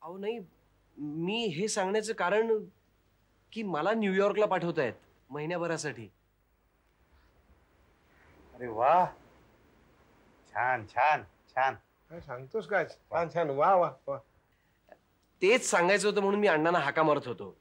अहो नाही, मी हे सांगण्याचं कारण की मला न्यूयॉर्कला पाठवतायत महिन्याभरासाठी. अरे वा, छान छान छान. काय सांगतोस काय? छान छान, वा वा वा. तेच सांगायचं होतं म्हणून मी अण्णांना हाका मारत होतो.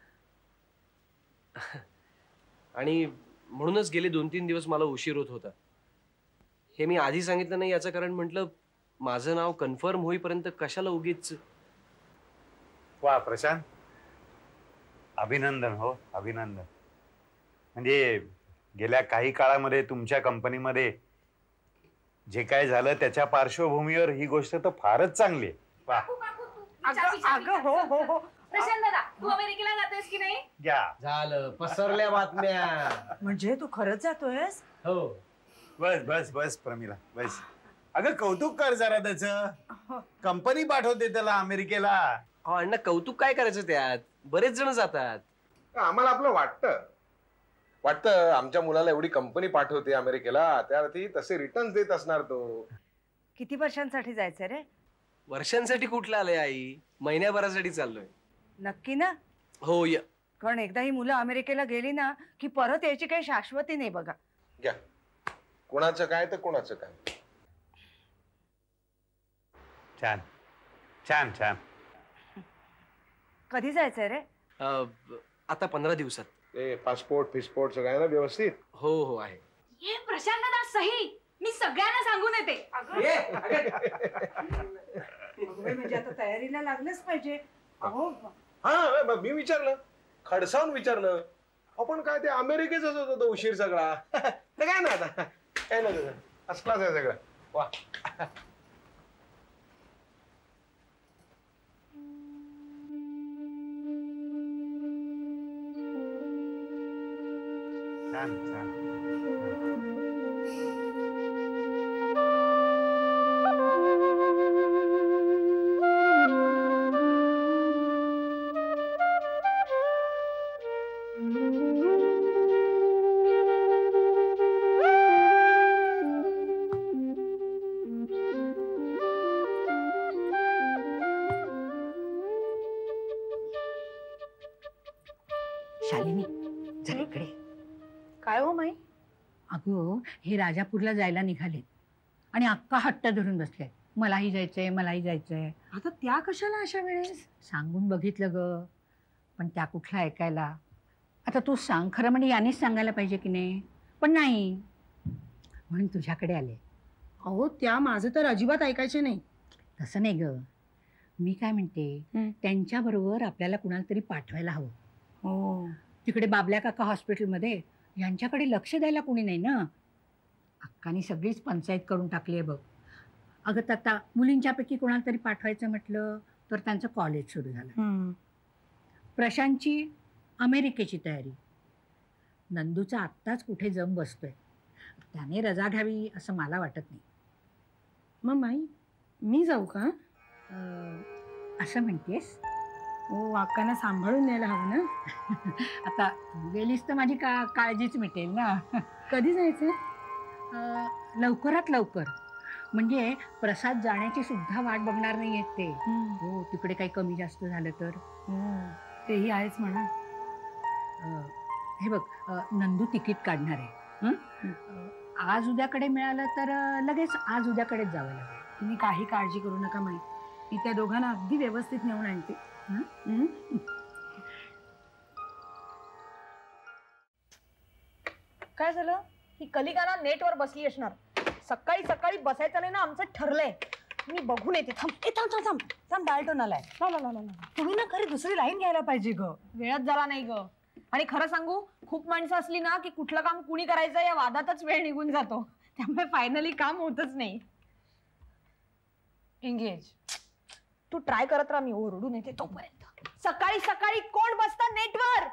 आणि म्हणूनच गेले 2-3 दिवस मला उशीर होत होता. हे मी आधी सांगितलं नाही याचं कारण म्हटलं माझं नाव कन्फर्म होईपर्यंत कशाला उगीच. वा प्रशांत, अभिनंदन हो, अभिनंदन. म्हणजे गेल्या काही काळामध्ये तुमच्या कंपनीमध्ये जे काय झालं त्याच्या पार्श्वभूमीवर ही गोष्ट तर फारच चांगली आहे. वा. हो हो हो. प्रशांत दादा, तू अमेरिकेला जातोयस की नाही? झालं, पसरल्या बातम्या. म्हणजे तू खरंच जातोयस? हो. बस बस बस प्रमिला बस. अगं कौतुक कर जरा त्याचं. कंपनी पाठवते त्याला अमेरिकेला. अहो अण्णा, कौतुक काय करायचं त्यात? बरेच जण जातात. आम्हाला आपलं वाटतं आमच्या मुलाला एवढी कंपनी पाठवते अमेरिकेला, त्यावरती तसे रिटर्न देत असणार तो. किती वर्षांसाठी जायचं रे? वर्षांसाठी कुठलं आलंय आई, महिन्याभरासाठी चाललोय. नक्की ना? हो या. कारण एकदा ही मुलं अमेरिकेला गेली ना की परत यायची काही शाश्वती नाही बघा. घ्या, कोणाचं काय तर कोणाचं काय. छान छान छान. कधी जायचंय रे? आता 15 दिवसात. ते पासपोर्ट फिसपोर्ट सगळं आहे ना व्यवस्थित? हो हो आहे. हे प्रशांत दादा सही, मी सगळ्यांना सांगून येते. म्हणजे आता तयारीला लागलंच पाहिजे. अहो हा, मी विचारलं, खडसावून विचारलं. आपण काय ते अमेरिकेचाच होतं तो उशीर सगळा. ते काय ना आता काय ना तुझं असलाच आहे सगळं. वा. छान छान. शालिनी, जरा इकडे. काय हो माई? अगं हे राजापूरला जायला निघालेत आणि अक्का हट्ट धरून बसले. मलाही जायचंय, मलाही जायचंय. आता त्या कशाला अशा वेळेस? सांगून बघितलं ग, पण त्या कुठला ऐकायला. आता तू सांग खरं, म्हणजे यानेच सांगायला पाहिजे की नाही, पण नाही म्हणून तुझ्याकडे आले. अहो त्या माझं तर अजिबात ऐकायचे नाही. तसं नाही ग, मी काय म्हणते, त्यांच्याबरोबर आपल्याला कुणाला तरी पाठवायला हवं. हो, तिकडे बाबल्या काका हॉस्पिटलमध्ये यांच्याकडे लक्ष द्यायला कोणी नाही ना. अक्कानी सगळीच पंचायत करून टाकली आहे बघ. अगं आता मुलींच्यापैकी कोणाला तरी पाठवायचं म्हटलं तर त्यांचं कॉलेज सुरू झालं. प्रशांतची अमेरिकेची तयारी. नंदूचा आत्ताच कुठे जम बसतोय. त्याने रजा घ्यावी असं मला वाटत नाही. मग माई मी जाऊ का? असं म्हणतेस? हो, अक्कांना सांभाळून न्यायला हवं ना. आता तू गेलीस तर माझी काळजीच मिटेल ना. कधी जायचंय? लवकरात लवकर. म्हणजे प्रसाद जाण्याची सुद्धा वाट बघणार नाही आहेत ते. हो, तिकडे काही कमी जास्त झालं तर. तेही आहेच म्हणा. हे बघ, नंदू तिकीट काढणार आहे. आज उद्याकडे मिळालं तर लगेच आज उद्याकडेच जावं लागेल. तुम्ही काही काळजी करू नका माई, मी त्या दोघांना अगदी व्यवस्थित नेऊन आणते. काय झालं? ही कलिकाना नेटवर बसली असणार. सकाळी सकाळी बसायचं नाही ना आमचं ठरलंय. मी बघून येते. थांब डायटोन आलाय. तुम्ही ना खरी दुसरी लाईन घ्यायला पाहिजे ग. वेळच झाला नाही ग. आणि खरं सांगू, खूप माणसं असली ना की कुठलं काम कुणी करायचं या वादातच वेळ निघून जातो. त्यामुळे फायनली काम होतच नाही. एंगेज. तू ट्राय करत राहा, मी ओरडून येते तोपर्यंत. सकाळी सकाळी कोण बसतं नेटवर?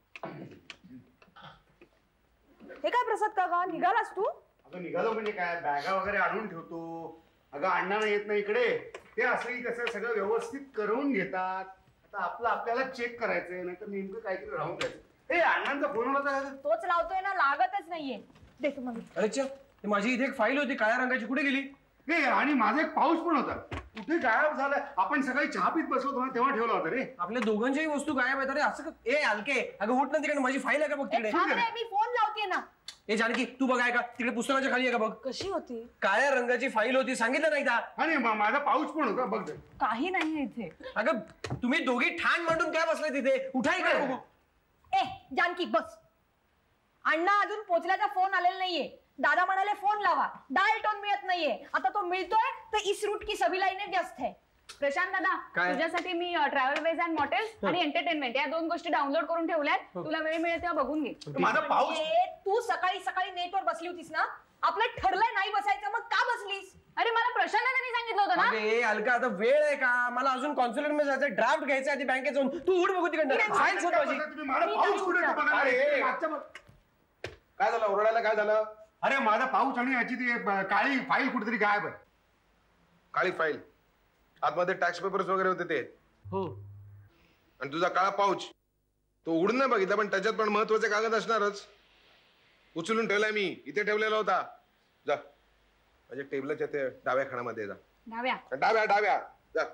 हे काय प्रसाद काका, निघालास तू? अगं निघालो म्हणजे काय, बॅगा वगैरे आणून ठेवतो. अगं अण्णांना येत नाही इकडे. ते असं कसं सगळं व्यवस्थित करून घेतात. आता आपलं आपल्याला चेक करायचंय, नाही तर नेमकं काहीतरी राहून जायचं. हे अण्णांचा फोन होता. तोच लावतोय ना, लागतच नाहीये. दे तुम्हाला. अच्छा, माझी इथे एक फाईल होती काळ्या रंगाची, कुठे गेली? हे आणि माझा एक पाऊस पण होता. कुठे गायब झालाय? आपण सकाळी चहा पीत बसलो होतो ना तेव्हा ठेवला होता रे. आपल्या दोघांच्याही वस्तू गायब आहेत. अरे असं ए हलके, अगं उठ ना तिकडे, माझी फाईल आहे का बघ तिकडे. मी फोन लावते ना. ए जानकी तू बघाय का तिकडे पुस्तकाच्या खाली आहे का बघ. कशी होती? काळ्या रंगाची फाईल होती, सांगितलं नाही का? आणि माझा पाऊच पण होता बघ. काही नाही इथे. अगं तुम्ही दोघी ठाण मांडून काय बसलाय तिथे? उठाय काय बघू. ए जानकी बस. अण्णा अजून पोचल्याचा फोन आलेला नाहीये. दादा म्हणाले फोन लावा. डायल टोन मिळत नाहीये. आता तो मिळतोय तर इस रूट की सभी लाईने व्यस्त है. प्रशांत दादा, तुझ्यासाठी मी ट्रॅव्हल वेज अँड मॉटेल्स आणि एंटरटेनमेंट या 2 गोष्टी डाउनलोड करून ठेवल्यात. तुला वेळ मिळेल तेव्हा बघून घे. माझा पाऊच. तू सकाळी सकाळी नेटवर बसली होतीस ना. आपलं ठरलंय नाही बसायचं, मग का बसलीस? अरे मला प्रशांत दादांनी सांगितलं होतं ना. अरे हलका आता वेळ आहे का? मला अजून कॉन्सुलेट मध्ये जायचं, ड्राफ्ट घ्यायचं आधी बँकेत जाऊन. तू उठ बघू तिकडे फाईल शोध माझी. तुम्ही मला पाऊच कुठे आहे ते बघा. अरे, मागच्या बघ. काय झालं? ओरडायला काय झालं? अरे माझा पाऊच आणि याची ती काळी फाईल कुठेतरी गायब आहे. काळी फाईल आतमध्ये टॅक्स पेपर्स वगैरे होते ते. हो. आणि तुझा काळा पाऊच तो उघडून नाही बघितला, पण त्याच्यात पण महत्वाचे कागद असणारच. उचलून ठेवलाय मी, इथे ठेवलेला होता. जा माझ्या टेबलाच्या ते डाव्या खाण्यामध्ये जा. डाव्या डाव्या डाव्या जा.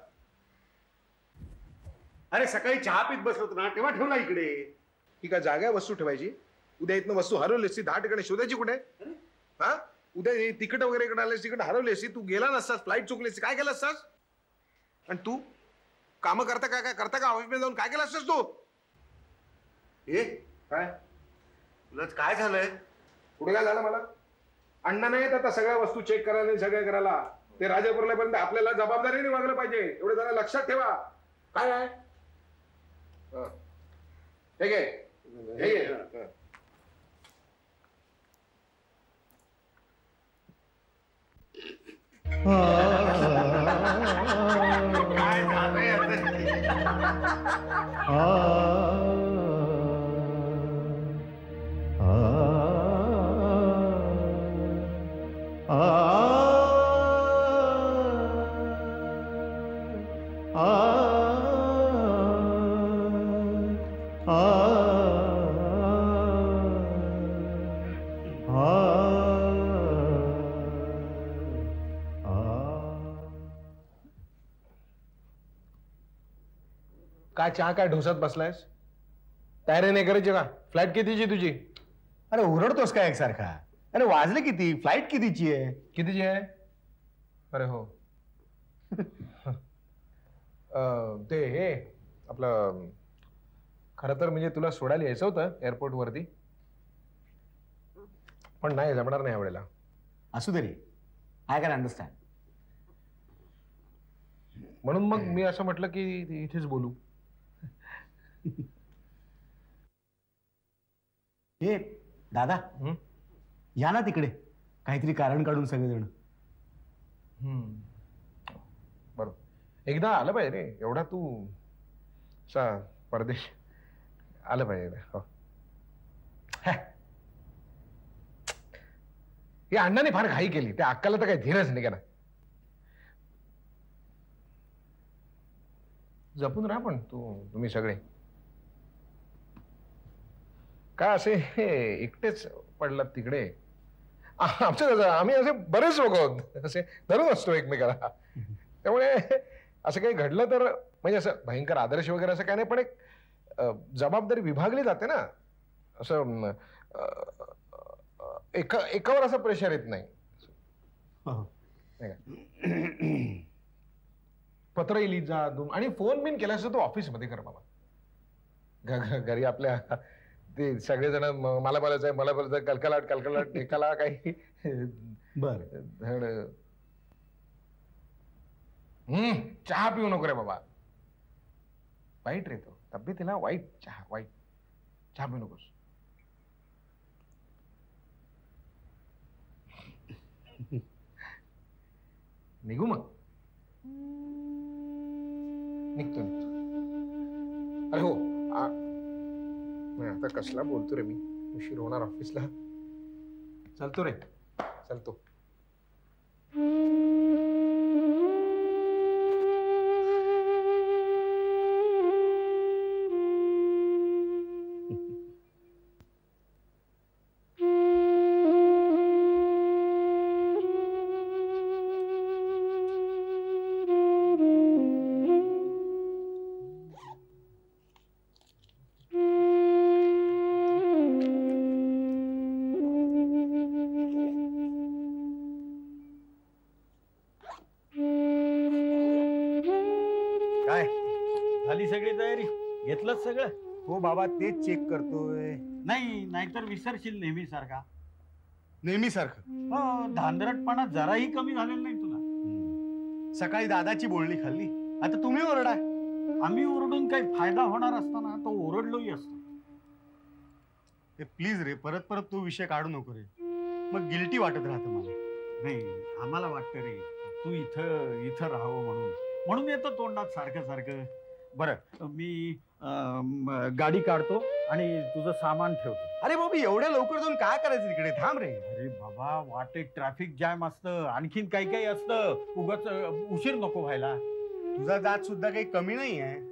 अरे सकाळी चहा पीत बसलो होतो ना तेव्हा ठेवला इकडे. ही काय जागा आहे वस्तू ठेवायची? उद्या इथनं वस्तू हरवली असती 10 ठिकाणी शोधायची कुठे? हा उद्या तिकीट वगैरे इकडे आले, तिकीट हरवली असती, तू गेला नसतास, फ्लाईट चुकली असती, काय केलं असतास? आणि तू काम करता काय काय करता का ऑफिसमध्ये जाऊन काय केलं असतास तू? ए काय तुलाच काय झालंय? पुढे काय झालं? मला अण्णा नाही येत आता सगळ्या वस्तू चेक करायला, सगळ्या करायला. ते राजापूरलापर्यंत आपल्याला जबाबदारीने वागलं पाहिजे, एवढं जरा लक्षात ठेवा. काय आहे ठीक आहे हे घे. काय झालंय काय चहा काय ढोसत बसलायस? तयारी नाही करायची का? फ्लाईट कितीची तुझी? अरे ओरडतोस काय एकसारखा? अरे वाजले किती? फ्लाईट कितीची आहे? कितीची आहे? अरे हो ते हे आपलं खरं तर म्हणजे तुला सोडायला यायचं होतं एअरपोर्ट वरती, पण नाही जमणार नाही यावेळेला. असू दे रे, आय कॅन अंडरस्टँड. म्हणून मग मी असं म्हटलं की इथेच बोलू. हे दादा या ना तिकडे, काहीतरी कारण काढून सगळेजण. बरोबर, एकदा आलं पाहिजे रे. एवढा तू असा परदेश आलं पाहिजे. हो हे अण्णाने फार घाई केली, त्या अक्काला तर काही धीरच नाही का ना. जपून राहा पण तुम्ही सगळे. काय असे एकटेच पडलात तिकडे? आम्ही असे बरेच लोक आहोत, असे धरून असतो एकमेकाला. त्यामुळे असं काही घडलं तर म्हणजे असं भयंकर आदर्श वगैरे असं काय नाही, पण एक जबाबदारी विभागली जाते ना. असं एकावर असं प्रेशर येत नाही. पत्र लिहित जा आणि फोन बिन केला असं तो ऑफिसमध्ये कर बाबा. घरी आपल्या ते सगळेजण मला बोलायचंय मला बोलायचंय, कलकलाट कलकलाट एकाला काही. बर चहा पिऊ नको रे बाबा, वाईट रे तो तब्येतीला वाईट. चहा वाईट, चहा पिऊ नकोस. निघू मग? निघतो. अरे हो आता कसला बोलतो रे मी, उशीर होणार ऑफिसला. चलतो रे, चलतो. काय झाली सगळी तयारी? घेतलंच सगळं? हो बाबा, तेच चेक करतोय. नाही, नाहीतर विसरशील नेहमी सारखा. नेहमीसारखं. हो, धांदरटपणा जराही कमी झालेला नाही तुला. सकाळी दादाची बोलणी खाल्ली, आता तुम्ही ओरडा. आम्ही ओरडून काही फायदा होणार असताना तो ओरडलोही असतो. प्लीज रे, परत परत तो विषय काढू नको रे, मग गिल्टी वाटत राहतं मला. नाही, आम्हाला वाटतं रे तू इथं इथं राहावं म्हणून येतं तोंडात सारखं सारखं. बरं, मी गाडी काढतो आणि तुझं सामान ठेवतो. अरे बाबा, एवढ्या लवकर जाऊन काय करायचं तिकडे? थांब रे. अरे बाबा, वाटेत ट्रॅफिक जॅम असतं, आणखीन काही काही असतं, उगाच उशीर नको व्हायला. तुझा जात सुद्धा काही कमी नाही आहे.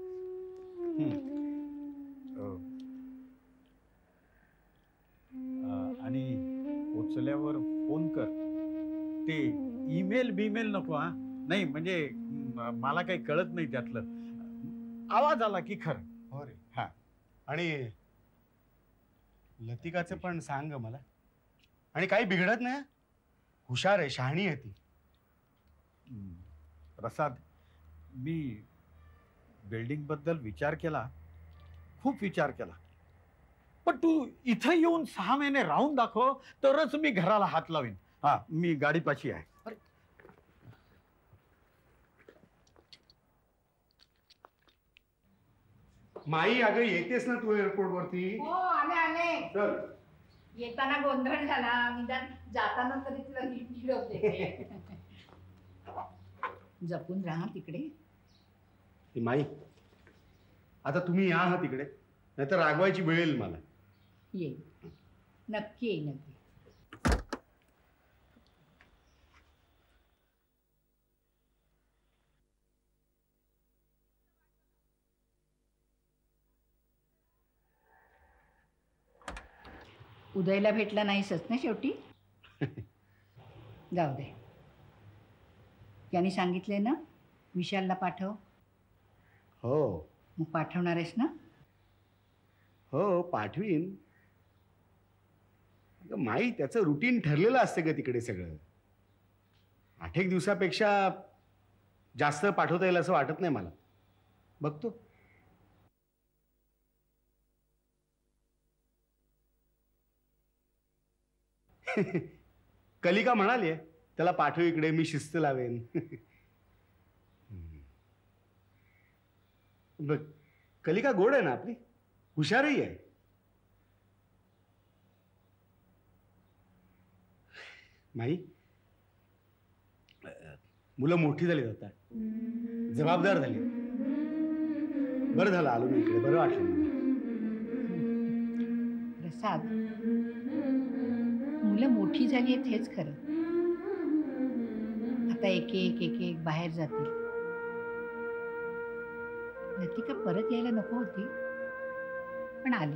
आणि पोचल्यावर फोन कर. ते ईमेल बीमेल नको. हा, नाही म्हणजे मला काही कळत नाही त्यातलं. आवाज आला की खरं. हो रे. हा, आणि लतिकाचं पण सांग मला. आणि काही बिघडत नाही, हुशार आहे, शहाणी आहे ती. प्रसाद, मी बिल्डिंग बद्दल विचार केला, खूप विचार केला, पण तू इथं येऊन 6 महिने राहून दाखव, तरच मी घराला हात लावीन. हा, मी गाडीपाशी आहे. माई, अगं येतेस ना तू एअरपोर्ट वरती? हो, आले. चल. येताना गोंधळ झाला, निदान जाताना तरी तुला निरोप देते. जपून राहा तिकडे. माई, आता तुम्ही या हा तिकडे, नाहीतर रागवायची वेळ येईल मला. येईल, नक्की येईल, नक्की. उदयला भेटला नाहीसच ना शेवटी? जाऊ दे, त्यांनी सांगितले ना विशालला पाठव. हो. मग पाठवणार आहेस ना? हो, पाठवीन. माई, त्याचं रुटीन ठरलेलं असतं का तिकडे सगळं. 8 दिवसापेक्षा जास्त पाठवता येईल असं वाटत नाही मला. बघतो. कलिका म्हणाली त्याला पाठव इकडे, मी शिस्त लावेन. बघ, कलिका गोड आहे ना आपली, हुशारही आहे. माई, मुलं मोठी झाली, आता जबाबदार झाली. बरं झालं आलो मी इकडे, बरं वाटलं मला. प्रसाद, मुलं मोठी झाली आहेत हेच खरं. आता एक एक बाहेर जातील. लतिका परत यायला नको होती, पण आली.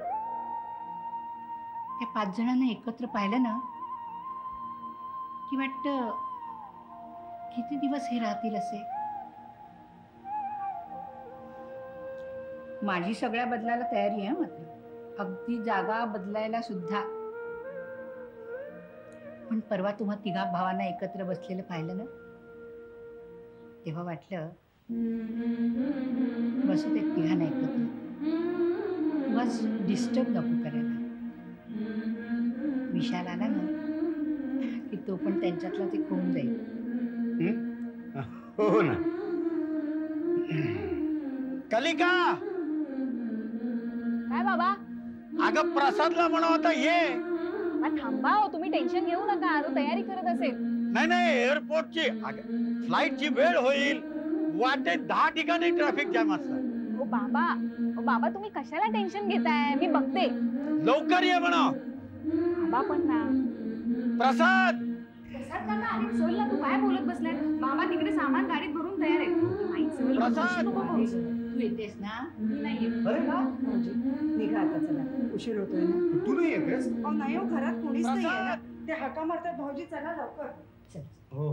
त्या 5 जणांना एकत्र पाहिलं ना की वाटतं किती दिवस हे राहतील असे. माझी सगळ्या बदलायला तयारी आहे, मात्र अगदी जागा बदलायला सुद्धा. पण परवा तुम्हा 3 भावांना एकत्र बसलेलं पाहिलं ना, तेव्हा वाटलं बसू ते 3 एकत्र, बस डिस्टर्ब नको करायला. विशाल आला ना की तो पण त्यांच्यातला ते होऊन जाईल. हो ना. कलिका, काय बाबा? अगं प्रसादला म्हणा आता ये. थांबा हो, तुम्ही टेन्शन घेऊ नका, तो तयारी करत असेल. नाही, एअरपोर्टची फ्लाईटची वेळ होईल, वाटेत 10 ठिकाणी ट्रॅफिक जॅम असतं. ओ बाबा, तुम्ही कशाला टेन्शन घेताय? मी बघते. लवकर ये म्हणा. बाबा पण ना. प्रसाद काका, आणि सोयला तू काय बोलत बसलाय? बाबा तिकडे सामान गाडीत भरून तयार आहे. प्रसाद, तू येतेस ना? मी नाही येत. निघा आता, चला, उशीर होतोय ना. तू नाही येतेस? नाही हो, घरात कोणीच नाही आहे ना. ते हाका मारतात, भाऊजी चला लवकर. चल. हो.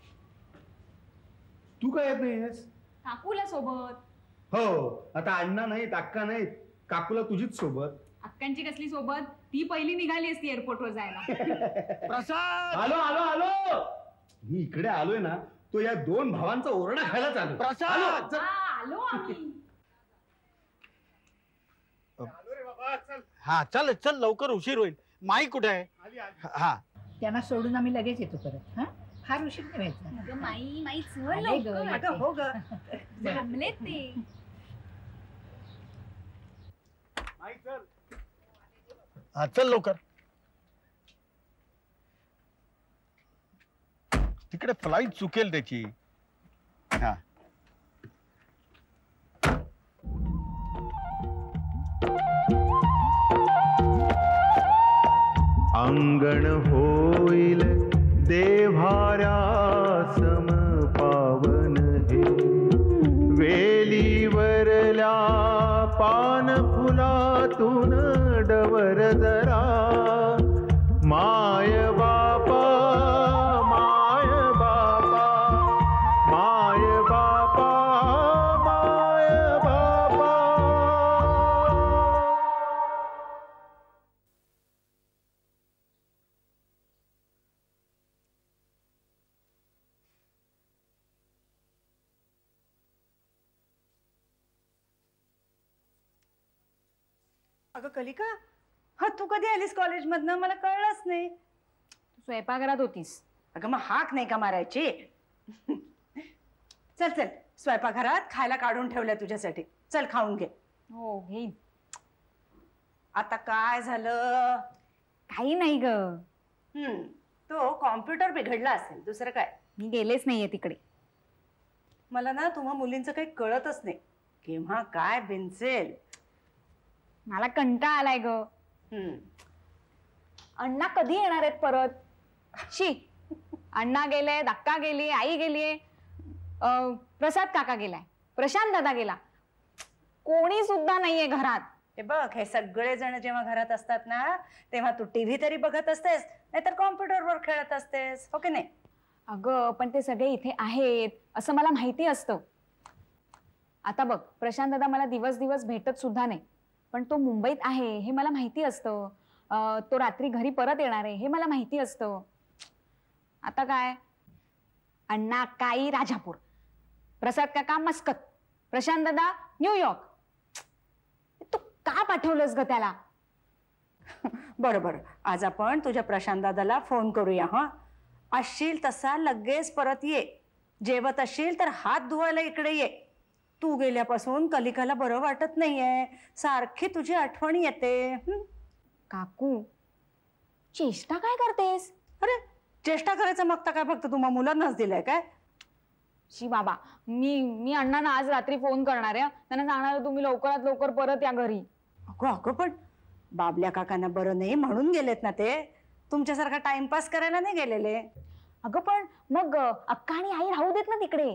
तू काय येत नाहीस? काकूला सोबत. हो, आता अण्णा नाहीत, अक्का नाहीत, काकूला तुझीच सोबत. अक्कांची कसली सोबत? ती पहिली निघाली असती एअरपोर्टवर जायला. प्रसाद, आलो. मी इकडे आलोय ना, तो या 2 भावांचा ओरडा खायला चालू. प्रसाद, आलो आम्ही. हा चल चल लवकर उशीर होईल. माई कुठे आहे? हा त्यांना सोडून आम्ही लगेच येतो परत. हा फार उशीर नाही व्हायचा. अगं माई माई चल आले ग, लवकर. येते. अगं हो ग. थांबलेत ते. हा चल लवकर. तिकडे फ्लाईट चुकेल त्याची. हा अंगण होईल देव्हाऱ्या सम पावन हे वेलीवरल्या पान फुलातून डवर जरा माय बापा माय बापा माय बापा माय बापा. अगं कलिका, हा तू कधी आलीस कॉलेजमधनं? मला कळलंच नाही. तू स्वयंपाकघरात होतीस. अगं मग हाक नाही का मारायची? चल चल, स्वयंपाकघरात खायला काढून ठेवलंय तुझ्यासाठी. चल खाऊन घे. हो घेईन. आता काय झालं? काही नाही ग. तो कॉम्प्युटर बिघडला असेल, दुसरं काय. मी गेलेच नाहीये तिकडे. मला ना तुम्हा मुलींचं काही कळतच नाही. केव्हा काय बिनसेल. मला कंटाळा आलाय ग. अण्णा कधी येणार आहेत परत? शी, अण्णा गेले, अक्का गेली, आई गेलीये, प्रसाद काका गेलाय, प्रशांत दादा गेला, कोणी सुद्धा नाहीये घरात. हे बघ, हे सगळे जण जेव्हा घरात असतात ना, तेव्हा तू टीव्ही तरी बघत असतेस, नाहीतर कॉम्प्युटरवर खेळत असतेस, हो की नाही? अगं पण ते सगळे इथे आहेत असं मला माहिती असतं. आता बघ, प्रशांत दादा मला दिवस दिवस भेटत सुद्धा नाही, पण तो मुंबईत आहे हे मला माहिती असतं. तो रात्री घरी परत येणार आहे हे मला माहिती असतं. आता काय, अण्णा काई राजापूर, प्रसाद काका मस्कत, प्रशांत दादा न्यूयॉर्क. तू का पाठवलंस ग त्याला? बरोबर, आज आपण तुझ्या प्रशांत दादाला फोन करूया. हा, असशील तसा लगेच परत ये. जेवत असशील तर हात धुवायला इकडे ये. तू गेल्यापासून कलिकाला बरं वाटत नाहीये, सारखी तुझी आठवण येते. काकू, चेष्टा काय करतेस? अरे चेष्टा करायचं मग तर काय फक्त तुम्हा मुलांनाच दिलंय काय? शी बाबा, मी अण्णांना आज रात्री फोन करणार आहे. त्यांना सांगणार तुम्ही लवकरात लवकर परत या घरी. अगं अगं, पण बाबल्या काकांना बरं नाही म्हणून गेलेत ना ते. तुमच्यासारखा टाइमपास करायला नाही गेलेले. अगं पण मग अक्का आणि आई राहू देत ना तिकडे.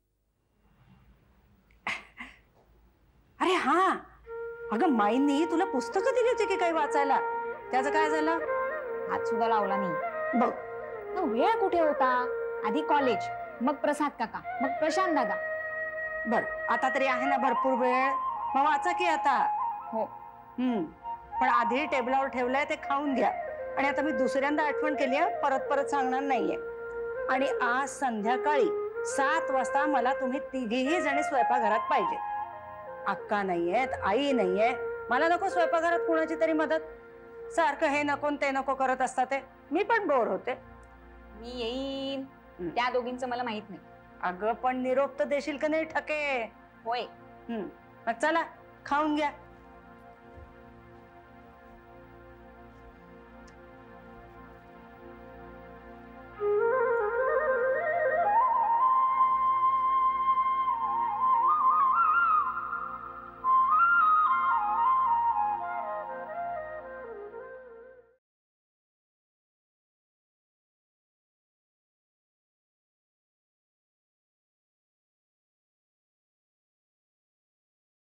अरे हा, अगं माईंनी तुला पुस्तकं दिली होती की काही वाचायला? त्याचं काय झालं? हात सुद्धा लावला नाही. बघ, वेळ कुठे होता? आधी कॉलेज, मग प्रसाद काका, मग प्रशांत दादा. बर, आता तरी आहे ना भरपूर वेळ, मग वाचा की आता. हो. पण आधी टेबलावर ठेवलंय ते खाऊन घ्या. आणि आता मी दुसऱ्यांदा आठवण केली आहे, परत परत सांगणार नाहीये. आणि आज संध्याकाळी 7 वाजता मला तुम्ही तिघीही जणी स्वयंपाकघरात पाहिजे. अक्का नाहीयेत, आई नाहीये, मला नको स्वयंपाकघरात कुणाची तरी मदत. सारखं हे नको ते नको करत असतात ते. मी पण बोर होते. मी येईन. त्या दोघींचं मला माहित नाही. अगं पण निरोप तर देशील का नाही ठके? होय. मग चला खाऊन घ्या.